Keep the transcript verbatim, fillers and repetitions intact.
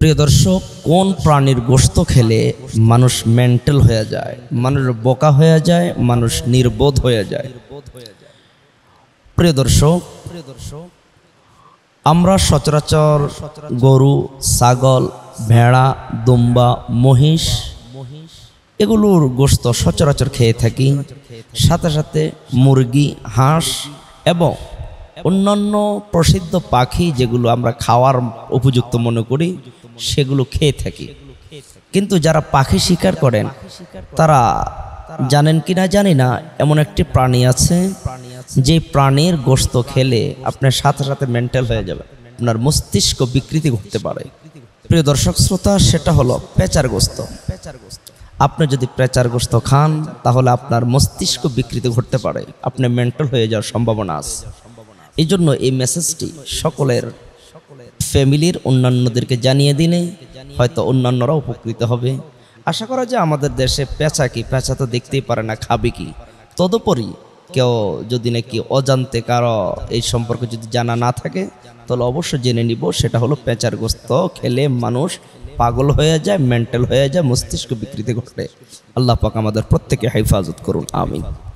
প্রিয় দর্শক, কোন প্রাণীর গোশত খেলে মানুষ মেন্টাল হয়ে যায়, মানুষ বোকা হয়ে যায়, মানুষ নির্বোধ হয়ে যায়? প্রিয় দর্শক, আমরা সচরাচর গরু, ছাগল, ভেড়া, দুম্বা, মহিষ এগুলোর গোশত সচরাচর খেয়ে থাকি। সাথে সাথে মুরগি, হাঁস এবং অন্যান্য প্রসিদ্ধ পাখি যেগুলো আমরা খাওয়ার উপযুক্ত মনে করি সেগুলো খেয়ে থাকি। কিন্তু যারা পাখি শিকার করেন তারা জানেন কিনা জানি না, এমন একটি প্রাণী আছে যে প্রাণীর গোশত খেলে আপনার সাথে সাথে মেন্টাল হয়ে যাবে, আপনার মস্তিষ্ক বিকৃতি ঘটতে পারে। প্রিয় দর্শক শ্রোতা, সেটা হলো পেঁচার গোশত। আপনি যদি পেঁচার গোশত খান তাহলে আপনার মস্তিষ্ক বিকৃতি ঘটতে পারে, আপনি মেন্টাল হয়ে যাওয়ার সম্ভাবনা আছে। এই জন্য এই মেসেজটি সকলের ফ্যামিলির অন্যান্যদেরকে জানিয়ে দিলে হয়তো অন্যান্যরা উপকৃত হবে। আশা করা যায় আমাদের দেশে পেঁচা কি, পেঁচা তো দেখতেই পারে না, খাবে কি? তদুপরি কেউ যদি নাকি অজান্তে কারো এই সম্পর্কে যদি জানা না থাকে তাহলে অবশ্যই জেনে নিব, সেটা হলো পেঁচার গোশত খেলে মানুষ পাগল হয়ে যায়, মেন্টাল হয়ে যায়, মস্তিষ্ক বিকৃতি ঘটে। আল্লাহ পাক আমাদের প্রত্যেকে হেফাজত করুন, আমিন।